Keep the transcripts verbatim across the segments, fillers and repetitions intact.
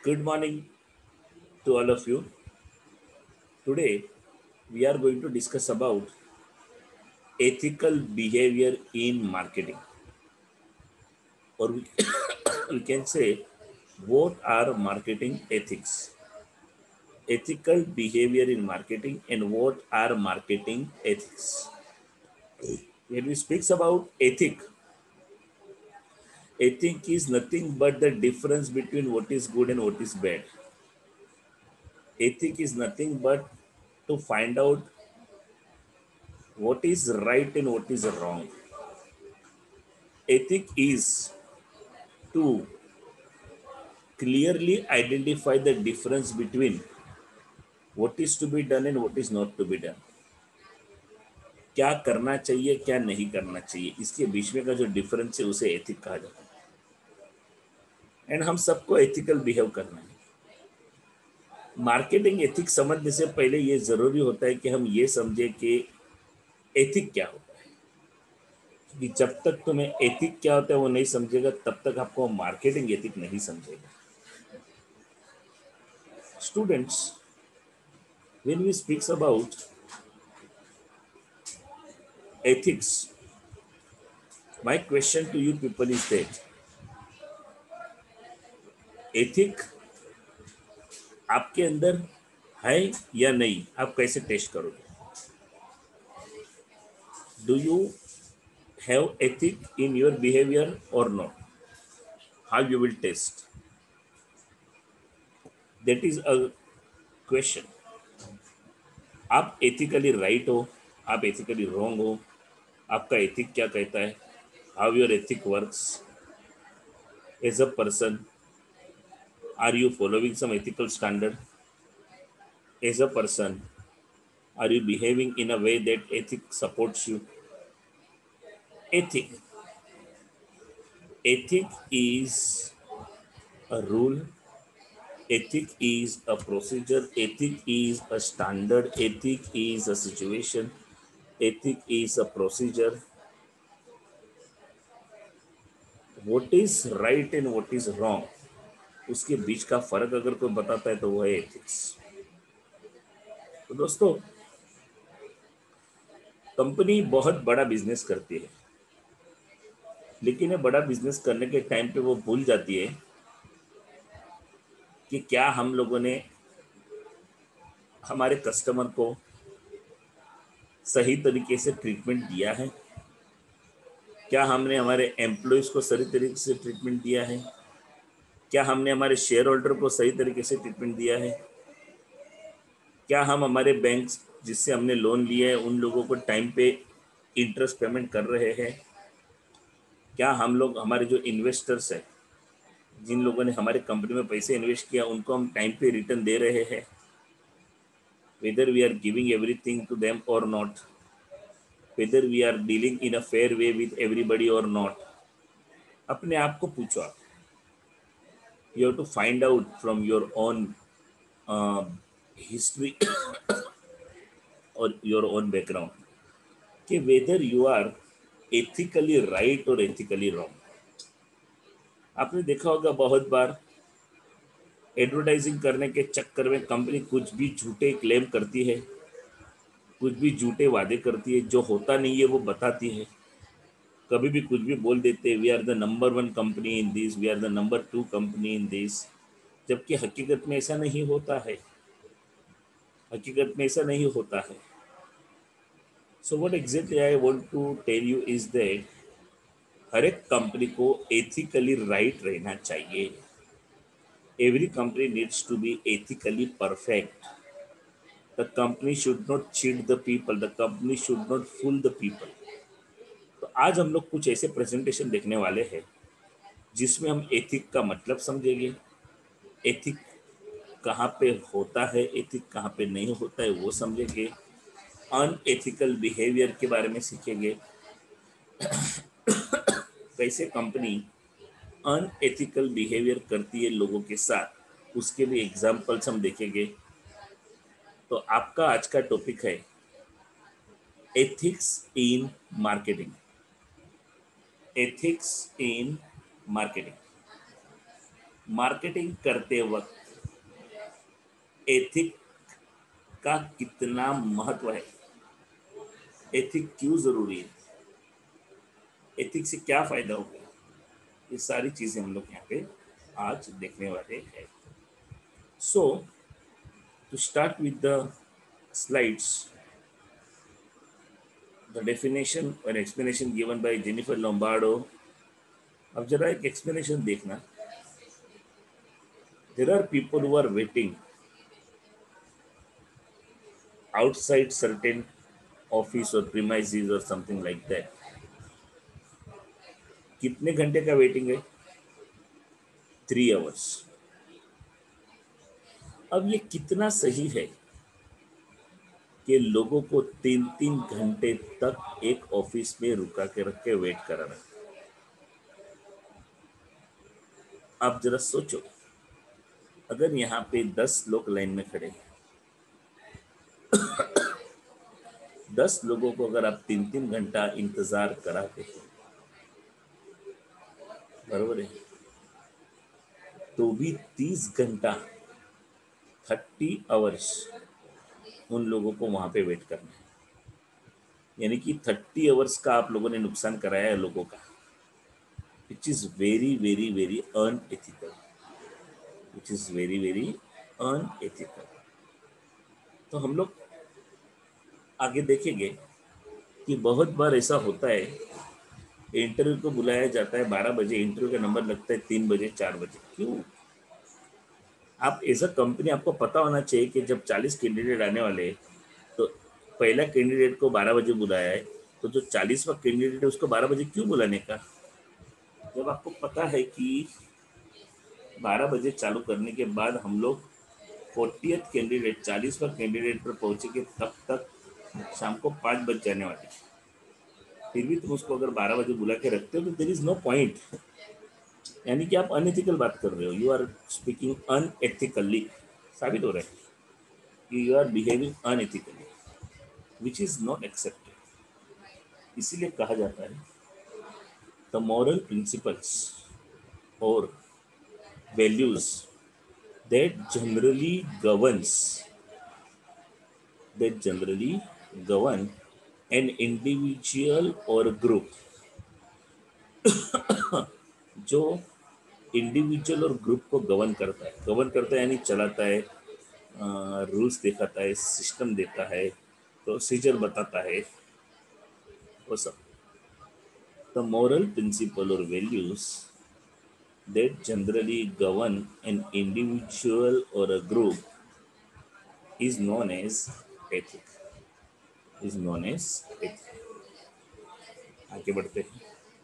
Good morning to all of you. Today we are going to discuss about ethical behavior in marketing, or we, we can say what are marketing ethics, ethical behavior in marketing, and what are marketing ethics. When we speaks about ethic, ethic is nothing but the difference between what is good and what is bad. Ethic is nothing but to find out what is right and what is wrong. Ethic is to clearly identify the difference between what is to be done and what is not to be done. क्या करना चाहिए क्या नहीं करना चाहिए, इसके बीच में का जो डिफरेंस है उसे एथिक कहा जाता है। एंड हम सबको एथिकल बिहेव करना है। मार्केटिंग एथिक समझने से पहले ये जरूरी होता है कि हम ये समझे कि एथिक क्या होता है, कि जब तक तुम्हें एथिक क्या होता है वो नहीं समझेगा तब तक आपको मार्केटिंग एथिक नहीं समझेगा। Students, when we speaks about ethics, my question to you people is that ethic आपके अंदर है या नहीं, आप कैसे टेस्ट करोगे? Do you have ethic in your behaviour और not? How you will test? That is a question. आप एथिकली राइट हो, आप एथिकली रॉन्ग हो, आपका एथिक क्या कहता है, how your ethic works as a person, are you following some ethical standard as a person, are you behaving in a way that ethic supports you? Ethic. Ethic is a rule. Ethic is a procedure. Ethic is a standard. Ethic is a situation. Ethic is a procedure. What is right and what is wrong, उसके बीच का फर्क अगर कोई बताता है तो वो है एथिक्स। तो दोस्तों, कंपनी बहुत बड़ा बिजनेस करती है, लेकिन ये बड़ा बिजनेस करने के टाइम पे वो भूल जाती है कि क्या हम लोगों ने हमारे कस्टमर को सही तरीके से ट्रीटमेंट दिया है, क्या हमने हमारे एम्प्लॉयज़ को सही तरीके से ट्रीटमेंट दिया है, क्या हमने हमारे शेयर होल्डर को सही तरीके से ट्रीटमेंट दिया है, क्या हम हमारे बैंक जिससे हमने लोन लिया है उन लोगों को टाइम पे इंटरेस्ट पेमेंट कर रहे हैं, क्या हम लोग हमारे जो इन्वेस्टर्स हैं जिन लोगों ने हमारे कंपनी में पैसे इन्वेस्ट किया उनको हम टाइम पे रिटर्न दे रहे हैं, whether we are giving everything to them or not, whether we are dealing in a fair way with everybody or not. अपने आप को पूछो आप। You have to find out from your own uh, history or your own background कि whether you are ethically right or ethically wrong. आपने देखा होगा बहुत बार एडवर्टाइजिंग करने के चक्कर में कंपनी कुछ भी झूठे क्लेम करती है, कुछ भी झूठे वादे करती है, जो होता नहीं है वो बताती है, कभी भी कुछ भी बोल देते हैं, we are the number one company in this, we are the number two company in this, जबकि हकीकत में ऐसा नहीं होता है। हकीकत में ऐसा नहीं होता है। So what exactly I want to tell you is that हर एक कंपनी को एथिकली राइट रहना चाहिए। Every company needs to be ethically perfect. The company should not cheat the people, the company should not fool the people. तो आज हम लोग कुछ ऐसे प्रेजेंटेशन देखने वाले हैं जिसमें हम एथिक का मतलब समझेंगे, एथिक कहाँ पे होता है, एथिक कहाँ पे नहीं होता है वो समझेंगे, अनएथिकल बिहेवियर के बारे में सीखेंगे, कैसे कंपनी अनएथिकल बिहेवियर करती है लोगों के साथ, उसके भी एग्जाम्पल्स हम देखेंगे। तो आपका आज का टॉपिक है ethics in marketing. Ethics in marketing. Marketing करते वक्त एथिक का कितना महत्व है, एथिक क्यों जरूरी है, एथिक से क्या फायदा होगा, ये सारी चीजें हम लोग यहाँ पे आज देखने वाले हैं. So to start with the slides, the definition और explanation given by Jennifer Lombardo. अब जरा एक एक्सप्लेनेशन देखना. There are people who are waiting outside certain office or premises or something like that. कितने घंटे का वेटिंग है? Three hours. अब ये कितना सही है कि लोगों को तीन तीन घंटे तक एक ऑफिस में रुका के रख के वेट कराना. आप जरा सोचो, अगर यहाँ पे दस लोग लाइन में खड़े हैं, दस लोगों को अगर आप तीन तीन घंटा इंतजार कराते हैं, बरोबर है, तो भी तीस घंटा, थर्टी आवर्स उन लोगों को वहां पे वेट करना है. यानी कि थर्टी आवर्स का आप लोगों ने नुकसान कराया है लोगों का, which is very very very unethical, which is very very unethical. तो हम लोग आगे देखेंगे कि बहुत बार ऐसा होता है, इंटरव्यू को बुलाया जाता है बारह बजे, इंटरव्यू का नंबर लगता है तीन बजे, चार बजे. क्यों? आप एज अ कंपनी आपको पता होना चाहिए कि जब चालीस कैंडिडेट आने वाले हैं, तो पहला कैंडिडेट को बारह बजे बुलाया है, तो जो चालीसवा कैंडिडेट है उसको बारह बजे क्यों बुलाने का? जब आपको पता है कि बारह बजे चालू करने के बाद हम लोग फोर्टियथ कैंडिडेट, चालीसवा कैंडिडेट पर पहुंचेंगे, तब तक शाम को पाँच बज जाने वाले, फिर भी तुम उसको अगर बारह बजे बुला के रखते हो तो देर इज नो पॉइंट. यानी कि आप अनएथिकल बात कर रहे हो, यू आर स्पीकिंग अनएथिकली. साबित हो रहा है कि you are behaving unethically, which is not accepted. इसीलिए कहा जाता है द मॉरल प्रिंसिपल्स और values that generally governs that generally govern an individual or group, जो इंडिविजुअल और ग्रुप को गवर्न करता है, गवर्न करता है यानी चलाता है, रूल्स दिखाता है, सिस्टम देता है, प्रोसीजर बताता है, वो सब. द मॉरल प्रिंसिपल और values that generally govern an individual or a group is known as ethic, is known as ethic. आगे बढ़ते हैं.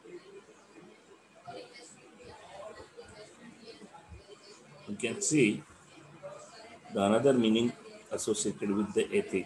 You can see the another meaning associated with the ethic.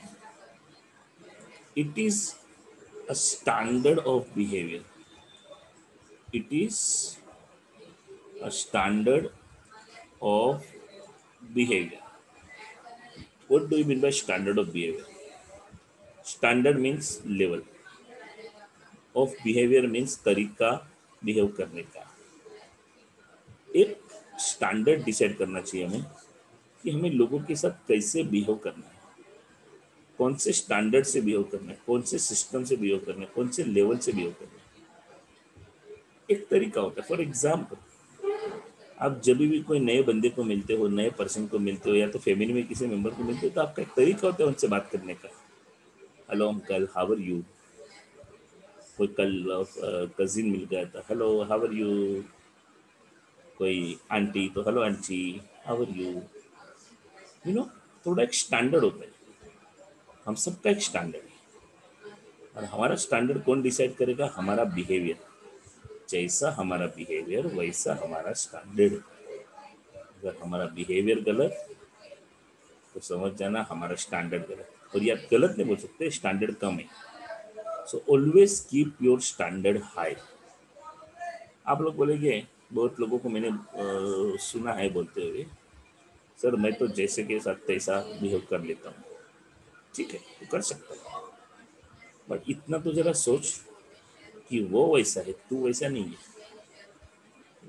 It is a standard of behavior. It is a standard of behavior. What do you mean by standard of behavior? Standard means level. Of behavior means तरीका behave करने का. एक standard decide करना चाहिए हमें कि हमें लोगों के साथ कैसे बिहेव करना है, कौन से स्टैंडर्ड से बिहेव करना है, कौन से सिस्टम से बिहेव करना है, कौन से लेवल से बिहेव करना है. एक तरीका होता है. फॉर एग्जाम्पल, आप जब भी कोई नए बंदे को मिलते हो, नए पर्सन को मिलते हो, या तो फैमिली में किसी मेंबर को मिलते हो, तो आपका एक तरीका होता है उनसे बात करने का. Hello uncle, how are you. कोई कल कजिन मिल गया था, हेलो हाउ आर यू. कोई आंटी तो hello auntie, how are you. You know, थोड़ा एक स्टैंडर्ड होता है. हम सबका एक स्टैंडर्ड है, और हमारा स्टैंडर्ड कौन डिसाइड करेगा? हमारा बिहेवियर. जैसा हमारा बिहेवियर वैसा हमारा स्टैंडर्ड. अगर हमारा बिहेवियर गलत तो समझ जाना हमारा स्टैंडर्ड गलत. और ये आप गलत नहीं बोल सकते, स्टैंडर्ड कम है. So always keep your standard high. आप लोग बोलेंगे, बहुत लोगों को मैंने आ, सुना है बोलते हुए, सर मैं तो जैसे के साथ तैसा बिहेव कर लेता हूँ. ठीक है, तो कर सकता है, बट इतना तो जरा सोच कि वो वैसा है, तू वैसा नहीं है.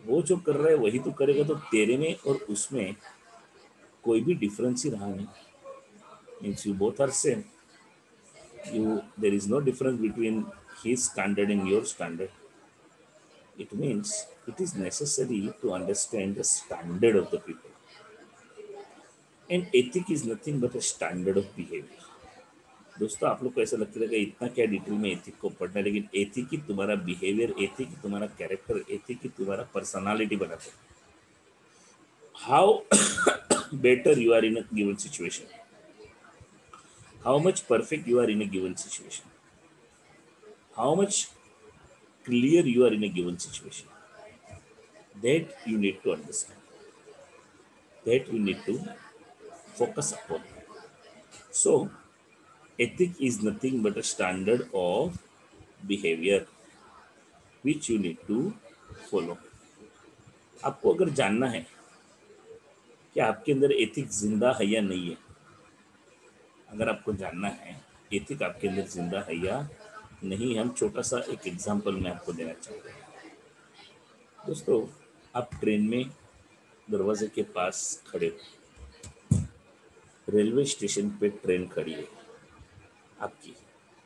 वो जो कर रहा है वही तो करेगा, तो तेरे में और उसमें कोई भी डिफरेंस ही रहा नहीं। Means you both are same, you there is no difference between his standard and your standard. It means it is necessary to understand the standard of the people, and ethic is nothing but a standard of behavior. दोस्तों, आप लोग को ऐसा लगता है कि इतना क्या डिटेल में एथिक को पढ़ना है, लेकिन एथिक ही तुम्हारा बिहेवियर, एथिक ही तुम्हारा कैरेक्टर, एथिक ही तुम्हारा पर्सनालिटी बनाता है। How better you are in a given situation, how much perfect you are in a given situation, how much clear you are in a given situation, that you need to understand, that you need to focus upon. So, ethic is nothing but a standard of behavior which you need to follow. आपको अगर जानना है कि आपके अंदर ethic जिंदा है या नहीं है, अगर आपको जानना है एथिक आपके अंदर जिंदा है या नहीं, हम छोटा सा एक एग्जांपल मैं आपको देना चाहूँगा। दोस्तों, आप ट्रेन में दरवाजे के पास खड़े हो, रेलवे स्टेशन पे ट्रेन खड़ी है आपकी,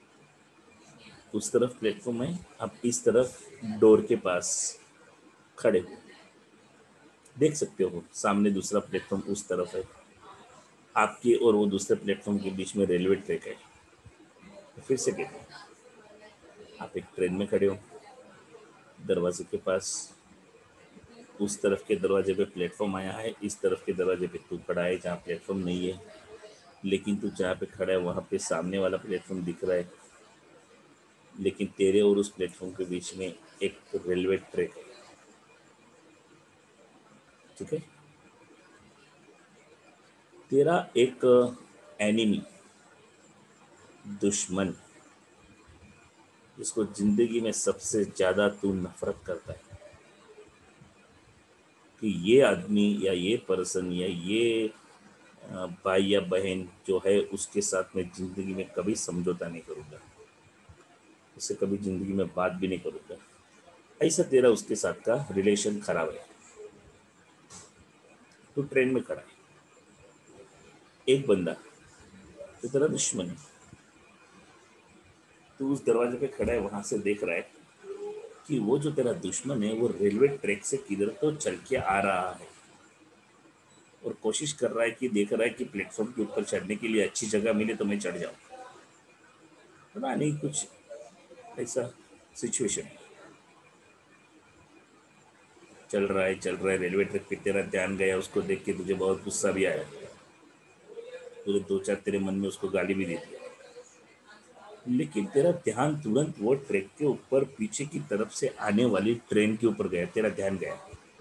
उस तरफ प्लेटफॉर्म है, आप इस तरफ डोर के पास खड़े हो, देख सकते हो सामने दूसरा प्लेटफॉर्म उस तरफ है, आपके और वो दूसरे प्लेटफॉर्म के बीच में रेलवे ट्रैक है। तो फिर से कहते हैं, आप एक ट्रेन में खड़े हो, दरवाजे के पास, उस तरफ के दरवाजे पे प्लेटफॉर्म आया है, इस तरफ के दरवाजे पे तू खड़ा है जहाँ प्लेटफॉर्म नहीं है, लेकिन तू जहाँ पे खड़ा है वहाँ पे सामने वाला प्लेटफॉर्म दिख रहा है, लेकिन तेरे और उस प्लेटफॉर्म के बीच में एक रेलवे ट्रैक है। ठीक है, तेरा एक एनिमी, दुश्मन, जिसको जिंदगी में सबसे ज्यादा तू नफरत करता है कि ये आदमी या ये पर्सन या ये अ, भाई या बहन जो है, उसके साथ में जिंदगी में कभी समझौता नहीं करूँगा, उससे कभी जिंदगी में बात भी नहीं करूँगा, ऐसा तेरा उसके साथ का रिलेशन खराब है। तू ट्रेन में खड़ा है, एक बंदा तो तेरा दुश्मन है, तू उस दरवाजे पे खड़ा है, वहां से देख रहा है कि वो जो तेरा दुश्मन है वो रेलवे ट्रैक से किधर तो चल के आ रहा है, और कोशिश कर रहा है कि देख रहा है कि प्लेटफॉर्म के ऊपर चढ़ने के लिए अच्छी जगह मिले तो मैं चढ़ जाऊं। पता नहीं, कुछ ऐसा सिचुएशन है। चल रहा है चल रहा है रेलवे ट्रैक पे, तेरा ध्यान गया, उसको देख के तुझे बहुत गुस्सा भी आया, तुझे दो चार तेरे मन में उसको गाली भी दे दिया, लेकिन तेरा ध्यान तुरंत वो ट्रैक के ऊपर पीछे की तरफ से आने वाली ट्रेन के ऊपर गया, तेरा ध्यान गया।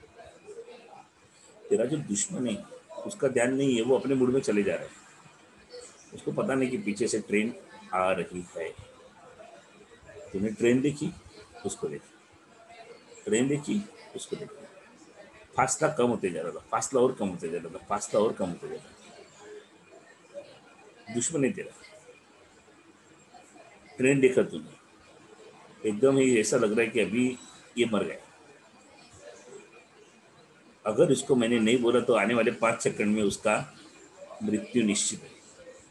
तेरा जो दुश्मन है उसका ध्यान नहीं है, वो अपने मूड में चले जा रहा है, उसको पता नहीं कि पीछे से ट्रेन आ रही है। तूने ट्रेन देखी, उसको देखी, ट्रेन देखी, उसको देखी, फासला कम होते जा रहा था, फासला और कम होते जा रहा था, फासला और कम होते जा रहा था। दुश्मन है तेरा, ट्रेन देखा तूने, एकदम ही ऐसा लग रहा है कि अभी ये मर गया, अगर इसको मैंने नहीं बोला तो आने वाले पांच सेकंड में उसका मृत्यु निश्चित है।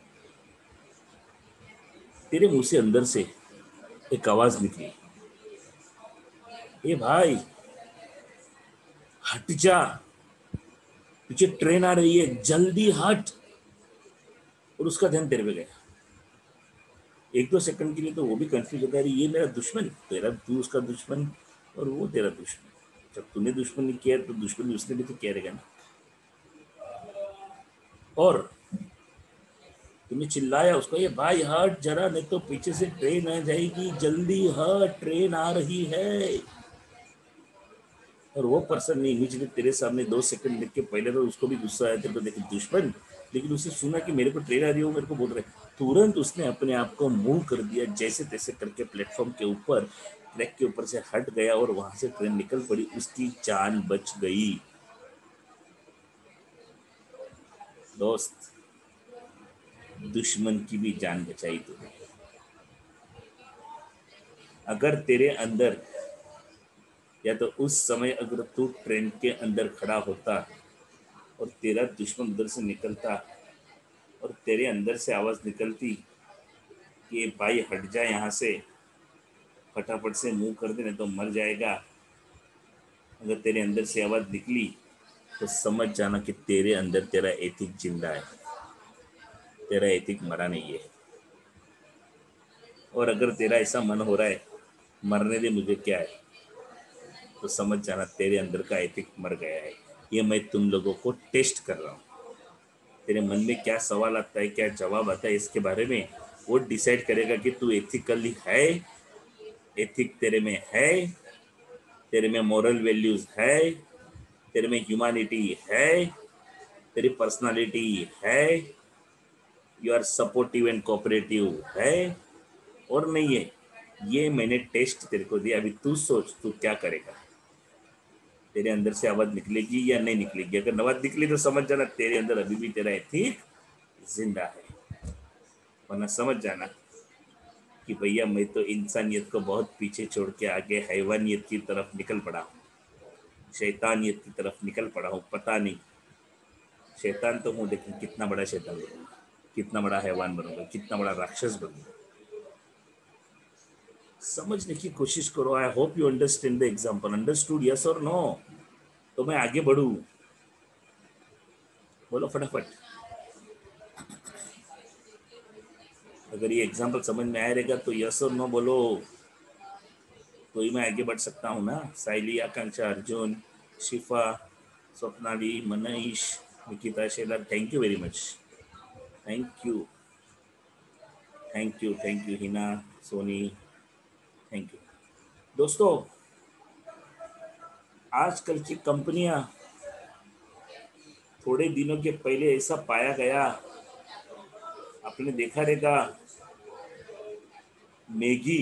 तेरे मुंह से अंदर से एक आवाज निकली, ए भाई हट जा, पीछे ट्रेन आ रही है, जल्दी हट। और उसका ध्यान तेरे पे गया। एक दो सेकंड के लिए तो वो भी कंफ्यूज होगा, अरे ये मेरा दुश्मन, तेरा तू उसका दुश्मन और वो तेरा दुश्मन। जब तूने दुश्मन नहीं किया तो दुश्मन उसने भी तो किया रहेगा ना। और तूने चिल्लाया उसको, ये भाई हट जरा, नहीं तो पीछे से ट्रेन आ जाएगी, जल्दी हट, ट्रेन आ रही है। और वो पर्सन ने इमीजिएटली तेरे सामने दो सेकंड देख के, पहले तो उसको भी गुस्सा आया तेरे को देख दुश्मन, लेकिन उसे सुना कि मेरे को ट्रेन आ रही हो, मेरे को बोल रहे, तुरंत उसने अपने आप को मूव कर दिया, जैसे तैसे करके प्लेटफॉर्म के ऊपर, ट्रैक के ऊपर से हट गया और वहां से ट्रेन निकल पड़ी, उसकी जान बच गई। दोस्त, दुश्मन की भी जान बचाई तूने। अगर तेरे अंदर या तो उस समय अगर तू ट्रेन के अंदर खड़ा होता और तेरा दुश्मन उधर से निकलता और तेरे अंदर से आवाज़ निकलती कि भाई हट जा यहाँ से, फटाफट से मुंह कर दे नहीं तो मर जाएगा, अगर तेरे अंदर से आवाज़ निकली तो समझ जाना कि तेरे अंदर तेरा एथिक जिंदा है, तेरा एथिक मरा नहीं है। और अगर तेरा ऐसा मन हो रहा है मरने दे मुझे क्या है, तो समझ जाना तेरे अंदर का एथिक मर गया है। ये मैं तुम लोगों को टेस्ट कर रहा हूँ। तेरे मन में क्या सवाल आता है, क्या जवाब आता है, इसके बारे में वो डिसाइड करेगा कि तू एथिकली है, एथिक तेरे में है, तेरे में मॉरल वैल्यूज है, तेरे में ह्यूमैनिटी है, तेरी पर्सनालिटी है, you are supportive and cooperative है और नहीं है। ये मैंने टेस्ट तेरे को दिया, अभी तू सोच तू क्या करेगा। तेरे अंदर से आवाज निकलेगी या नहीं निकलेगी? अगर आवाज निकली तो समझ जाना तेरे अंदर अभी भी तेरा एथिक जिंदा है, वरना समझ जाना कि भैया मैं तो इंसानियत को बहुत पीछे छोड़ के आगे हैवानियत की तरफ निकल पड़ा हूँ, शैतानियत की तरफ निकल पड़ा हूँ। पता नहीं, शैतान तो हूँ लेकिन कितना बड़ा शैतान बनूंगा, कितना बड़ा हैवान बनूंगा, कितना बड़ा राक्षस बनूंगा, समझने की कोशिश करो। I hope you understand the example. Understood yes और नो? तो मैं आगे बढ़ू, बोलो फटाफट। अगर ये एग्जाम्पल समझ में आया रहेगा तो यस और नो बोलो, तो ही मैं आगे बढ़ सकता हूँ ना। साइली, Akanksha, Arjun, Shifa, Swapnali, Manish, Nikita, Shela, thank you very much, thank you thank you thank you Hina, Soni, thank you. दोस्तों, आजकल की कंपनियां, थोड़े दिनों के पहले ऐसा पाया गया, आपने देखा रहेगा, मैगी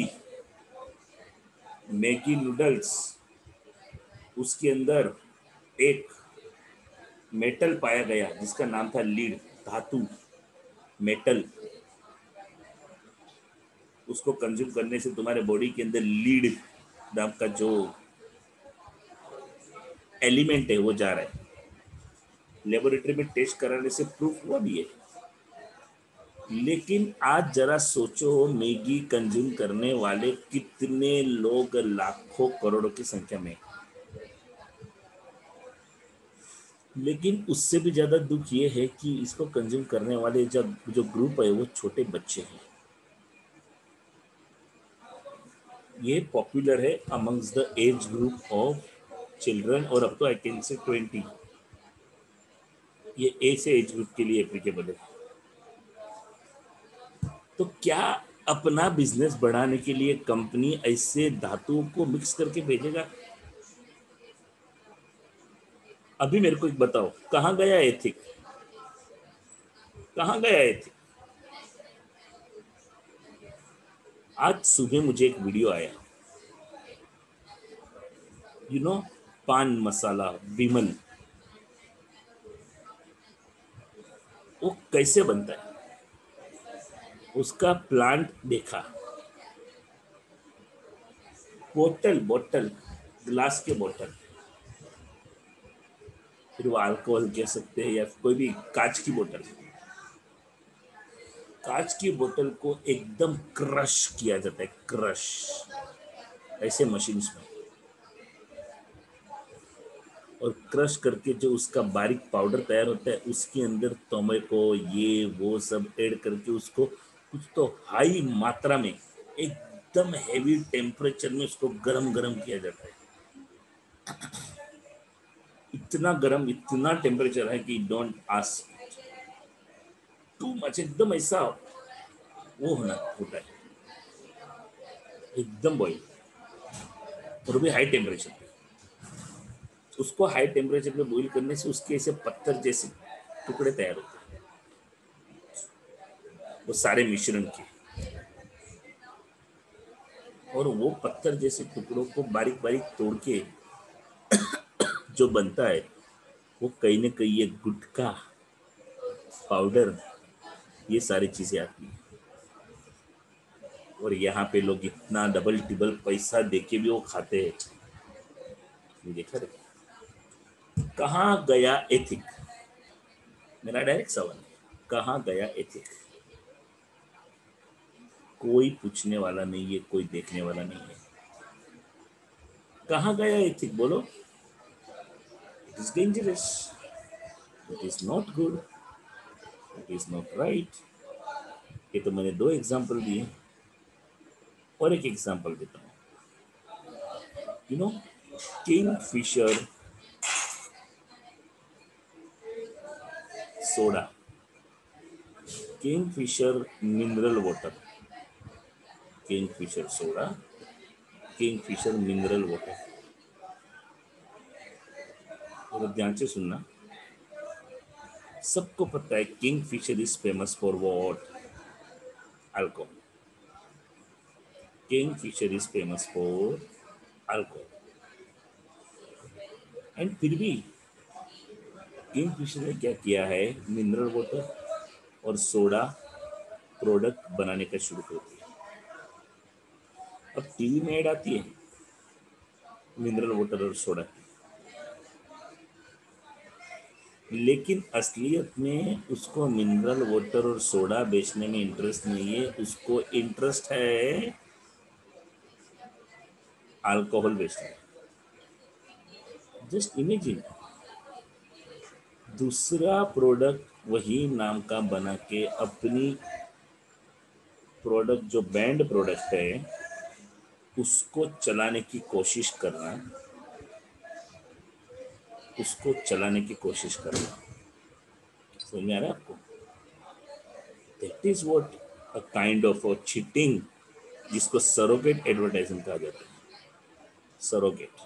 मैगी नूडल्स, उसके अंदर एक मेटल पाया गया जिसका नाम था लीड, धातु, मेटल। उसको कंज्यूम करने से तुम्हारे बॉडी के अंदर लीड नाम का जो एलिमेंट है वो जा रहा है। लेबोरेटरी में टेस्ट कराने से प्रूफ हुआ भी है। लेकिन आज जरा सोचो, मैगी कंज्यूम करने वाले कितने लोग, लाखों करोड़ों की संख्या में। लेकिन उससे भी ज्यादा दुख ये है कि इसको कंज्यूम करने वाले जब जो ग्रुप है वो छोटे बच्चे हैं। ये पॉपुलर है amongst the age group of children और up to I can say twenty. ये ऐसे एज ग्रुप के लिए एप्लीकेबल है। तो क्या अपना बिजनेस बढ़ाने के लिए कंपनी ऐसे धातुओं को मिक्स करके भेजेगा? अभी मेरे को एक बताओ, कहाँ गया एथिक? कहाँ गया एथिक? आज सुबह मुझे एक वीडियो आया, यू नो पान मसाला विमल, वो कैसे बनता है उसका प्लांट देखा। बोतल बोतल ग्लास के बोतल, फिर वो अल्कोहल कह सकते हैं या कोई भी कांच की बोतल, कांच की बोतल को एकदम क्रश किया जाता है, क्रश ऐसे मशीन्स में। और क्रश करके जो उसका बारीक पाउडर तैयार होता है उसके अंदर टोमेटो ये वो सब ऐड करके उसको कुछ तो हाई मात्रा में एकदम हेवी टेम्परेचर में उसको गरम गरम किया जाता है। इतना गरम, इतना टेम्परेचर है कि डोंट आस्क, टू मच, एकदम ऐसा वो होना होता है, एकदम बॉइल, और भी हाई टेम्परेचर पे। उसको हाई टेम्परेचर पे बॉइल करने से उसके ऐसे पत्थर जैसे टुकड़े तैयार होते हैं, वो सारे मिश्रण के। और वो पत्थर जैसे टुकड़ों को बारीक बारीक तोड़ के जो बनता है वो कहीं ना कहीं ये गुटखा पाउडर ये सारी चीजें आती हैं। और यहाँ पे लोग इतना डबल टिबल पैसा देके भी वो खाते हैं। ये देखा रे, कहाँ गया एथिक? मेरा डायरेक्ट सवाल है, कहाँ गया एथिक? कोई पूछने वाला नहीं है, कोई देखने वाला नहीं है। कहाँ गया एथिक? बोलो। It is dangerous, it is not good, it is not right. ये तो मैंने दो एग्जाम्पल दिए, और एक एग्जाम्पल देता हूँ। You know, Kingfisher soda, Kingfisher mineral water, Kingfisher soda, Kingfisher mineral water. तो ध्यान से सुनना। सबको पता है Kingfisher is famous for what? Alcohol. Kingfisher is famous for alcohol, and फिर भी किंग फिशर ने क्या किया है? मिनरल वाटर और सोडा प्रोडक्ट बनाने का शुरू कर दिया। अब टीवी में ऐड आती है मिनरल वाटर और सोडा की, लेकिन असलियत में उसको मिनरल वाटर और सोडा बेचने में इंटरेस्ट नहीं है, उसको इंटरेस्ट है अल्कोहल बेचने में। जस्ट इमेजिन, दूसरा प्रोडक्ट वही नाम का बना के अपनी प्रोडक्ट जो बैंड प्रोडक्ट है उसको चलाने की कोशिश करना, उसको चलाने की कोशिश करना। समझ में आ रहा है आपको? That is what a kind of a cheating, जिसको सरोगेट एडवर्टाइजिंग कहा जाता है। सरोगेट।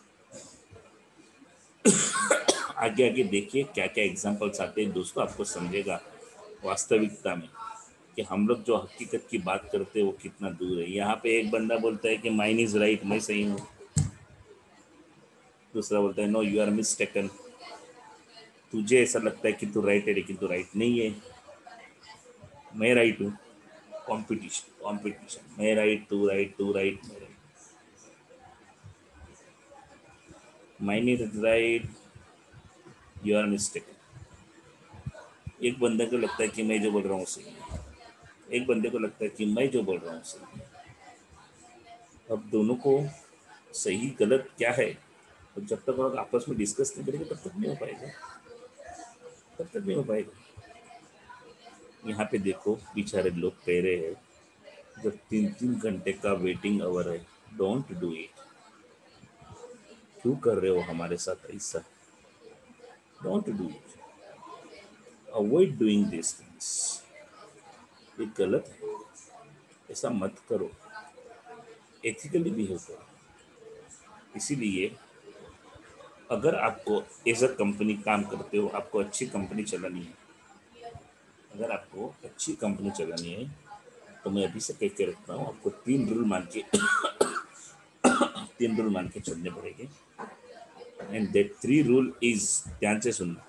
आगे आगे देखिए क्या क्या एग्जांपल्स आते हैं दोस्तों, आपको समझेगा वास्तविकता में कि हम लोग जो हकीकत की बात करते हैं वो कितना दूर है। यहाँ पे एक बंदा बोलता है कि माइन इज राइट, मैं सही हूँ। दूसरा बोलता है नो यू आर मिस्टेकन, तुझे ऐसा लगता है कि तू राइट है लेकिन तू राइट नहीं है, मैं राइट हूँ। कॉम्पिटिशन कॉम्पिटिशन, मैं राइट तू राइट, तू राइट मैं right, mine is right, you are mistaken. एक बंदे को लगता है कि मैं जो बोल रहा हूँ सही है, एक बंदे को लगता है कि मैं जो बोल रहा हूँ सही है। अब दोनों को सही गलत क्या है, तो जब तक आप आपस में डिस्कस नहीं करेंगे तब तक नहीं हो पाएगा, तब तक नहीं हो पाएगा। यहाँ पे देखो बेचारे लोग कह रहे हैं जब तीन तीन घंटे का वेटिंग आवर है, डोंट डू इट। क्यों कर रहे हो हमारे साथ ऐसा? Don't do it, avoid doing this things. ये गलत है, ऐसा मत करो, एथिकली बिहेव करो। इसीलिए अगर आपको एज अ कंपनी काम करते हो, आपको अच्छी कंपनी चलानी है, अगर आपको अच्छी कंपनी चलानी है तो मैं अभी से कह के रखता हूँ, आपको तीन रूल मान के तीन रूल मान के चलने पड़ेंगे। And that three rule is, ध्यान से सुनना।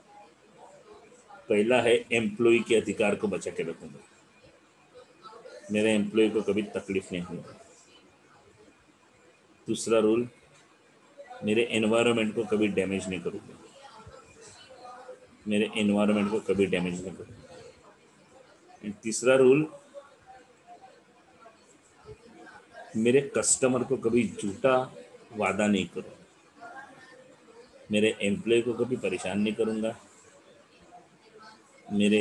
पहला है एम्प्लॉय के अधिकार को बचा के रखूंगा, मेरे एम्प्लॉय को कभी तकलीफ नहीं होगी। दूसरा रूल, मेरे एनवायरनमेंट को कभी डैमेज नहीं करूँगा, मेरे एनवायरनमेंट को कभी डैमेज नहीं करूँगा। एंड तीसरा रूल, मेरे कस्टमर को कभी झूठा वादा नहीं करूँगा, मेरे एम्प्लॉय को कभी परेशान नहीं करूँगा, मेरे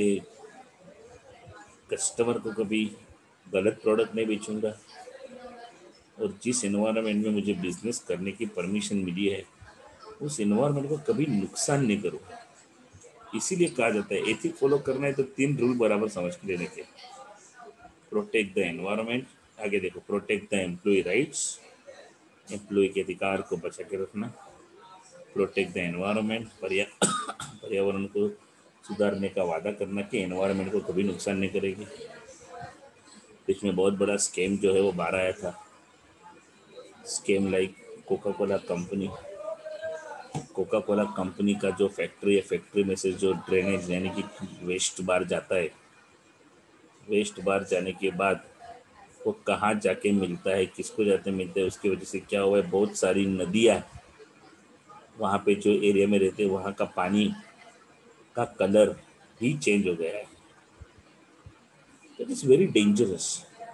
कस्टमर को कभी गलत प्रोडक्ट नहीं बेचूंगा, और जिस एनवायरनमेंट में मुझे बिजनेस करने की परमिशन मिली है उस एनवायरनमेंट को कभी नुकसान नहीं करूँगा। इसीलिए कहा जाता है एथिक फॉलो करना है तो तीन रूल बराबर समझ के लेने के। प्रोटेक्ट द एनवायरनमेंट, आगे देखो, protect the employee rights, employee के अधिकार को बचा के रखना। प्रोटेक्ट द एनवायरनमेंट, पर्यावरण को सुधारने का वादा करना कि एनवायरनमेंट को कभी नुकसान नहीं करेगी। इसमें बहुत बड़ा स्कैम जो है वो बाहर आया था, scam like Coca Cola company. Coca Cola company का जो फैक्ट्री है, फैक्ट्री में से जो ड्रेनेज यानी कि वेस्ट बाहर जाता है, वेस्ट बाहर जाने के बाद वो कहाँ जाके मिलता है, किसको जाते मिलता है, उसकी वजह से क्या हुआ है, बहुत सारी नदियाँ वहाँ पे जो एरिया में रहते हैं वहाँ का पानी का कलर ही चेंज हो गया है। That is very dangerous,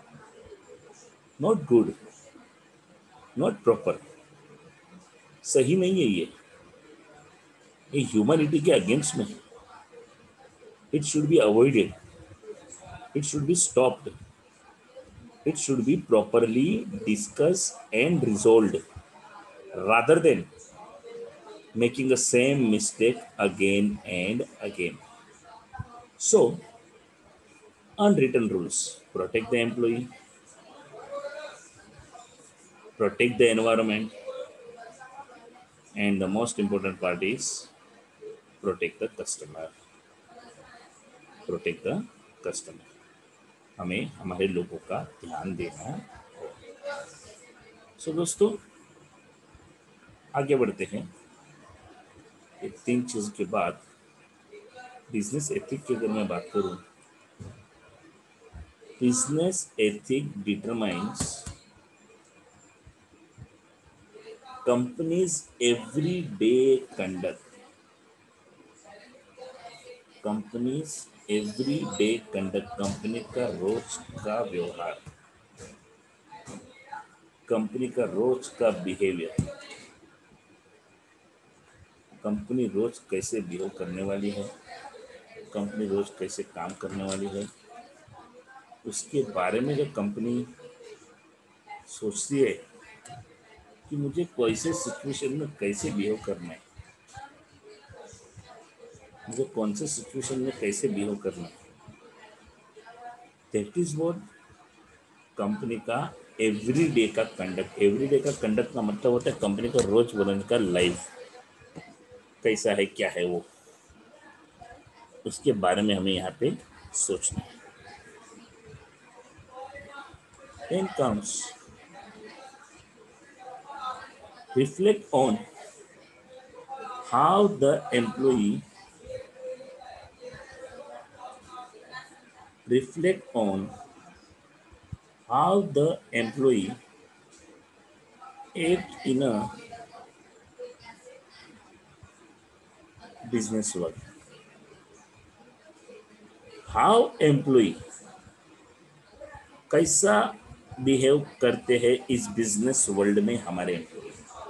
not good, not proper, सही नहीं है ये ये ह्यूमैनिटी के अगेंस्ट में। It should be avoided, it should be stopped, it should be properly discussed and resolved rather than making the same mistake again and again. So, unwritten rules protect the employee, protect the environment, and the most important part is protect the customer. Protect the customer. हमें हमारे लोगों का ध्यान देना है। सो so, दोस्तों आगे बढ़ते हैं। ये तीन चीज के बाद बिजनेस एथिक की अगर मैं बात करूं, business ethic determines companies everyday conduct. Companies everyday conduct, company का रोज का व्यवहार, कंपनी का रोज का बिहेवियर, कंपनी रोज कैसे बिहेव करने वाली है, कंपनी रोज कैसे काम करने वाली है, उसके बारे में जब कंपनी सोचती है कि मुझे कैसे सिचुएशन में कैसे बिहेव करना है, मुझे कौन से सिचुएशन में कैसे बिहेव करना है, दैट इज व्हाट कंपनी का एवरीडे का कंडक्ट। एवरीडे का कंडक्ट का मतलब होता है कंपनी का रोज बरन का लाइफ कैसा है, क्या है वो, उसके बारे में हमें यहाँ पे सोचना है। Then comes reflect on how the employee reflect on how the employee act in a business world. How employee कैसा बिहेव करते हैं इस बिजनेस वर्ल्ड में हमारे employee,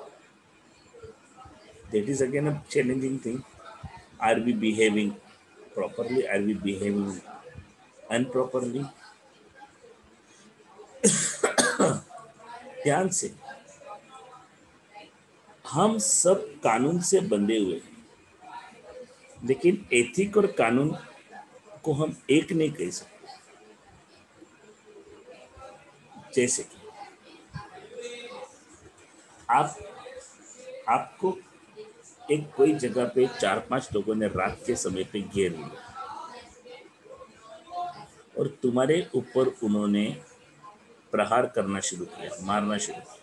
that is again a challenging thing. Are we behaving properly, are we behaving unproperly? ध्यान से, हम सब कानून से बंधे हुए हैं, लेकिन एथिक और कानून को हम एक नहीं कह सकते। जैसे कि आप आपको एक कोई जगह पे चार पांच लोगों ने रात के समय पे घेर लिया और तुम्हारे ऊपर उन्होंने प्रहार करना शुरू किया, मारना शुरू किया।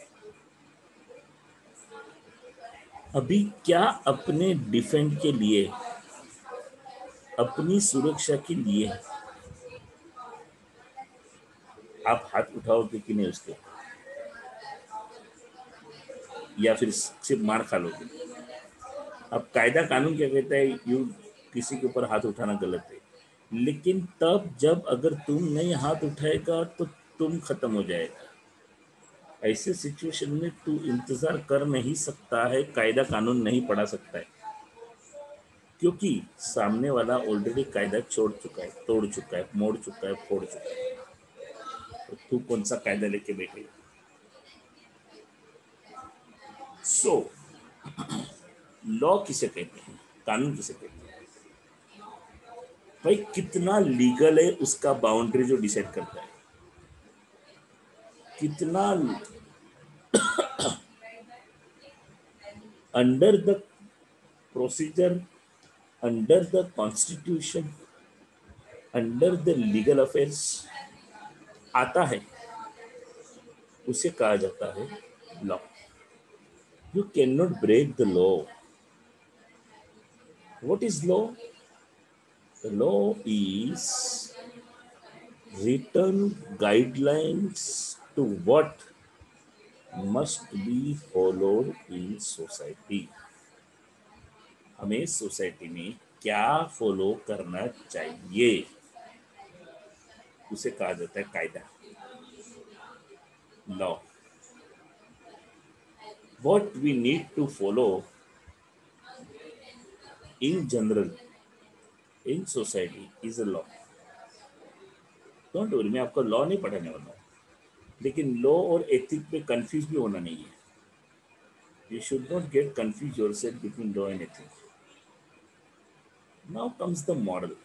अभी क्या अपने डिफेंड के लिए, अपनी सुरक्षा के लिए आप हाथ उठाओगे कि नहीं उसके, या फिर सिर्फ मार खा लोगे? अब कायदा कानून क्या कहता है, यू किसी के ऊपर हाथ उठाना गलत है, लेकिन तब जब अगर तुम नहीं हाथ उठाएगा तो तुम खत्म हो जाएगा। ऐसे सिचुएशन में तू इंतजार कर नहीं सकता है, कायदा कानून नहीं पढ़ा सकता है, क्योंकि सामने वाला ऑलरेडी कायदा छोड़ चुका है, तोड़ चुका है, मोड़ चुका है, फोड़ चुका है। तो तू कौन सा कायदा लेके बैठेगा? सो लॉ किसे कहते हैं, कानून किसे कहते हैं? भाई कितना लीगल है उसका बाउंड्री जो डिसाइड करता है, कितना under the procedure, under the constitution, under the legal affairs आता है, उसे कहा जाता है law. You can not break the law. What is law? The law is written guidelines to what must be followed in society. हमें society में क्या follow करना चाहिए, उसे कहा जाता है कायदा, law. What we need to follow in general in society is a law. Don't worry, मैं आपको लॉ नहीं पढ़ाने वाला हूँ, लेकिन लॉ और एथिक में कंफ्यूज भी होना नहीं है. You should not get confuse yourself between law and ethic. Now comes the moral.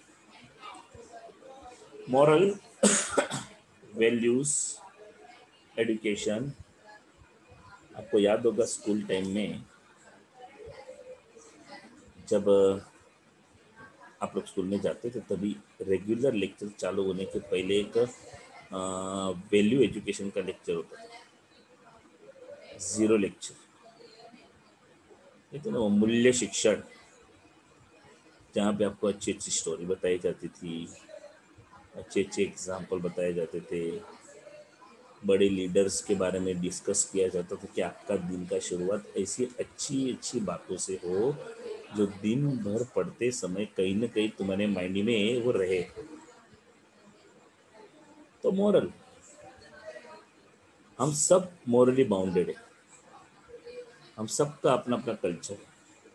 Moral, values, education. आपको याद होगा स्कूल टाइम में जब आप लोग स्कूल में जाते थे तभी रेगुलर लेक्चर चालू होने के पहले एक वैल्यू एजुकेशन का लेक्चर होता था. जीरो लेक्चर, ये तो ना वो मूल्य शिक्षण, जहाँ पे आपको अच्छी अच्छी स्टोरी बताई जाती थी, अच्छे अच्छे एग्जाम्पल बताए जाते थे, बड़े लीडर्स के बारे में डिस्कस किया जाता था कि आपका दिन का शुरुआत ऐसी अच्छी अच्छी बातों से हो जो दिन भर पढ़ते समय कहीं ना कहीं तुम्हारे माइंड में वो रहे. तो मॉरल, हम सब मॉरली बाउंडेड है, हम सबका अपना अपना कल्चर है,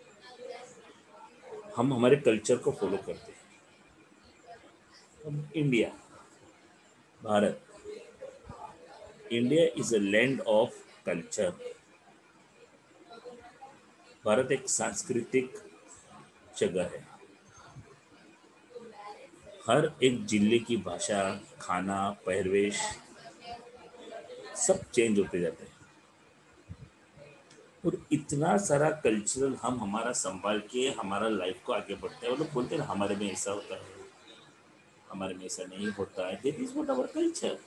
हम हमारे कल्चर को फॉलो करते हैं. अब India, Bharat, India is a land of culture. Bharat एक सांस्कृतिक जगह है. हर एक जिले की भाषा, खाना, पहरवेश सब चेंज होते जाते हैं. और इतना सारा कल्चरल हम हमारा संभाल के हमारा लाइफ को आगे बढ़ते हैं. वो लोग बोलते हैं ना हमारे में ऐसा होता है, हमारे में ऐसा नहीं होता है. This is what our culture.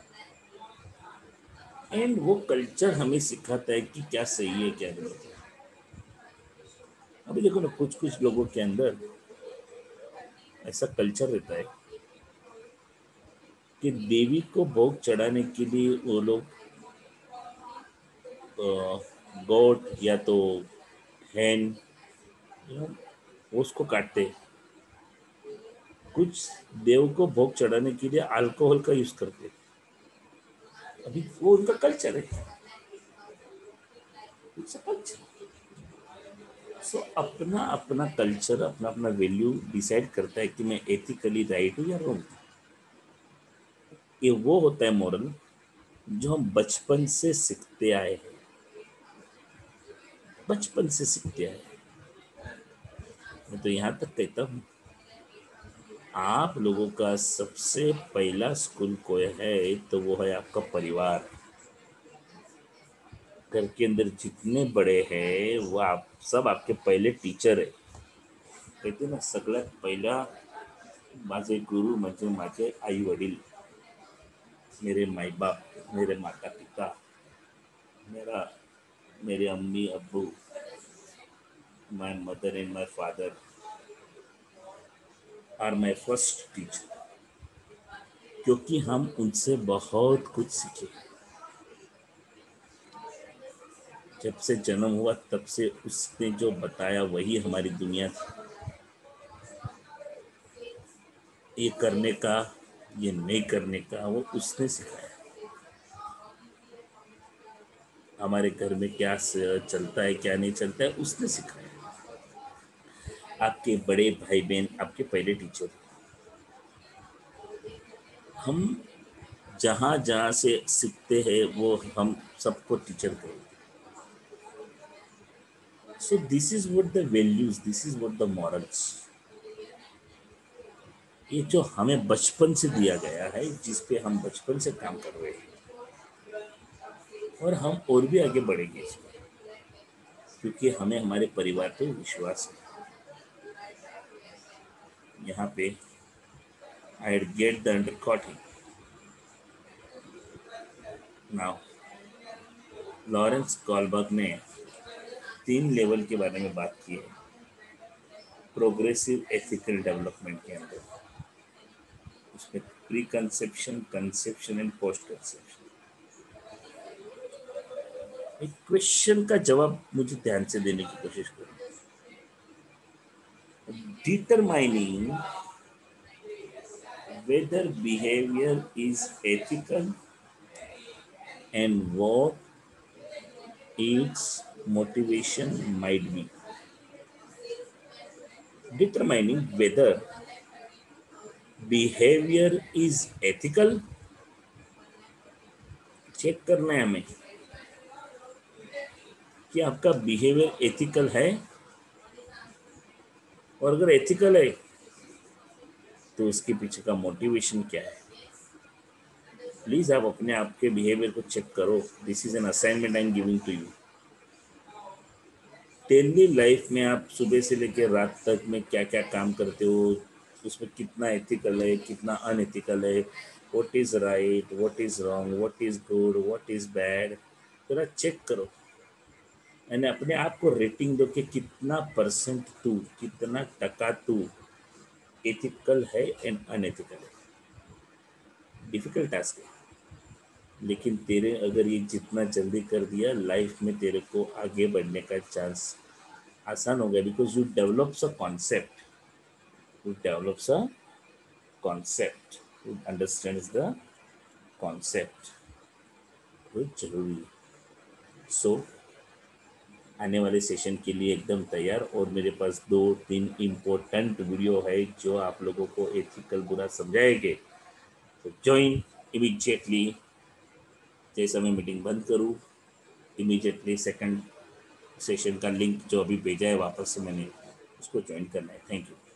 And वो कल्चर हमें सिखाता है कि क्या सही है क्या गलत है. अभी देखो ना, कुछ कुछ लोगों के अंदर ऐसा कल्चर रहता है कि देवी को भोग चढ़ाने के लिए वो लोग गोट या तो हैन, यू नो, उसको काटते हैं. कुछ देव को भोग चढ़ाने के लिए अल्कोहल का यूज करते हैं. अभी वो उनका कल्चर है. It's a culture. सो अपना अपना कल्चर, अपना अपना वैल्यू डिसाइड करता है कि मैं एथिकली राइट हूँ या रॉन्ग. ये वो होता है मॉरल जो हम बचपन से सीखते आए हैं, बचपन से सीखते आए हैं. मैं तो यहाँ तक कहता हूँ, आप लोगों का सबसे पहला स्कूल कोई है तो वो है आपका परिवार. घर के अंदर जितने बड़े हैं वो आप सब आपके पहले टीचर है. कहते ना, सगळ्यात पहिला माझे गुरु म्हणजे माझे आई वडील, मेरे माई बाप, मेरे माता पिता, मेरा मेरे अम्मी अब्बू, my mother and my father are my first teacher. क्योंकि हम उनसे बहुत कुछ सीखे. जब से जन्म हुआ तब से उसने जो बताया वही हमारी दुनिया थी. ये करने का, ये नहीं करने का, वो उसने सिखाया. हमारे घर में क्या चलता है क्या नहीं चलता है उसने सिखाया. आपके बड़े भाई बहन आपके पहले टीचर. हम जहाँ जहाँ से सीखते हैं वो हम सबको टीचर कहें. So this is what the values, this is what the morals, ये जो हमें बचपन से दिया गया है, जिस पे हम बचपन से काम कर रहे हैं. और हम और भी आगे बढ़ेंगे इसमें, क्योंकि हमें हमारे परिवार पे विश्वास है. यहाँ पे I get the recording now. Lawrence Kohlberg ने तीन लेवल के बारे में बात की है प्रोग्रेसिव एथिकल डेवलपमेंट के अंदर. उसमें pre conception, conception and post conception. एक क्वेश्चन का जवाब मुझे ध्यान से देने की कोशिश करूँ. determining whether behavior is ethical and what its motivation might be. Determining whether behavior is ethical, check करना है हमें कि आपका बिहेवियर एथिकल है, और अगर एथिकल है तो उसके पीछे का मोटिवेशन क्या है. प्लीज आप अपने आप के बिहेवियर को चेक करो. This is an assignment I am giving to you. Daily life में आप सुबह से लेकर रात तक में क्या क्या काम करते हो, उसमें कितना एथिकल है, कितना अनएथिकल है, what is right, what is wrong, what is good, what is bad. थोड़ा चेक करो यानी अपने आप को रेटिंग दो कि कितना परसेंट तू, कितना टका तू एथिकल है एंड अनएथिकल है. डिफिकल्ट टास्क है, लेकिन तेरे अगर ये जितना जल्दी कर दिया, लाइफ में तेरे को आगे बढ़ने का चांस आसान हो गया. Because you develops a concept, you develops a concept, you understands the concept. बहुत जरूरी है. सो so, आने वाले सेशन के लिए एकदम तैयार. और मेरे पास दो तीन इम्पोर्टेंट वीडियो है जो आप लोगों को एथिकल बुरा समझाएंगे. तो ज्वाइन इमीडिएटली. जैसा मैं मीटिंग बंद करूँ, इमीडिएटली सेकंड सेशन का लिंक जो अभी भेजा है वापस से मैंने, उसको ज्वाइन करना है. Thank you.